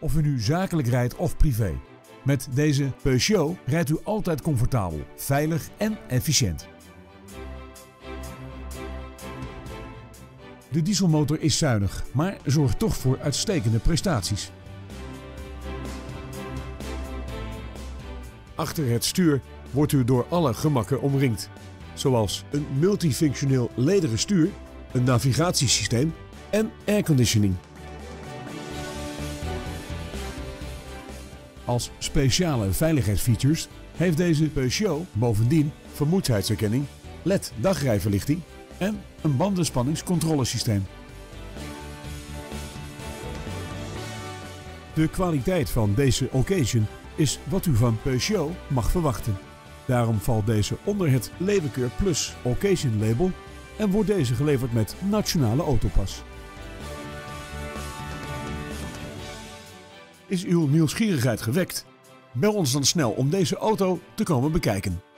Of u nu zakelijk rijdt of privé. Met deze Peugeot rijdt u altijd comfortabel, veilig en efficiënt. De dieselmotor is zuinig, maar zorgt toch voor uitstekende prestaties. Achter het stuur wordt u door alle gemakken omringd, zoals een multifunctioneel lederen stuur, een navigatiesysteem en airconditioning. Als speciale veiligheidsfeatures heeft deze Peugeot bovendien vermoeidheidsherkenning, LED dagrijverlichting en een bandenspanningscontrolesysteem. De kwaliteit van deze occasion is wat u van Peugeot mag verwachten. Daarom valt deze onder het Levenkeur Plus Occasion label en wordt deze geleverd met Nationale Autopas. Is uw nieuwsgierigheid gewekt? Bel ons dan snel om deze auto te komen bekijken.